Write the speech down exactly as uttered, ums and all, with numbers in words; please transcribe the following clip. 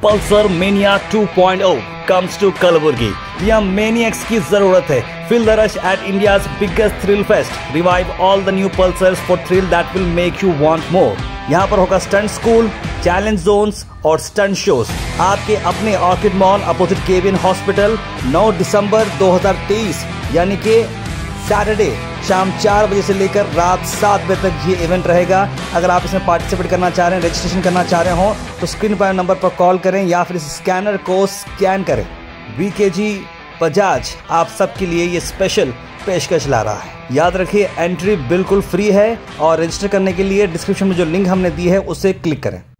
Pulsar mania two point O comes to Kalaburagi. यहाँ maniacs की जरूरत है। Feel the rush at India's biggest thrill fest. Revive all the new pulsars for thrill that will make you want more. यहाँ पर होगा stunt school, challenge zones और stunt shows आपके अपने Orchid mall opposite Kevin hospital. नौ दिसंबर दो हज़ार तेईस यानी कि सैटरडे शाम चार बजे से लेकर रात सात बजे तक ये इवेंट रहेगा। अगर आप इसमें पार्टिसिपेट करना चाह रहे हैं, रजिस्ट्रेशन करना चाह रहे हो तो स्क्रीन पर नंबर पर कॉल करें या फिर इस स्कैनर को स्कैन करें। वीकेजी बजाज आप सबके लिए ये स्पेशल पेशकश ला रहा है। याद रखिए एंट्री बिल्कुल फ्री है और रजिस्टर करने के लिए डिस्क्रिप्शन में जो लिंक हमने दी है उसे क्लिक करें।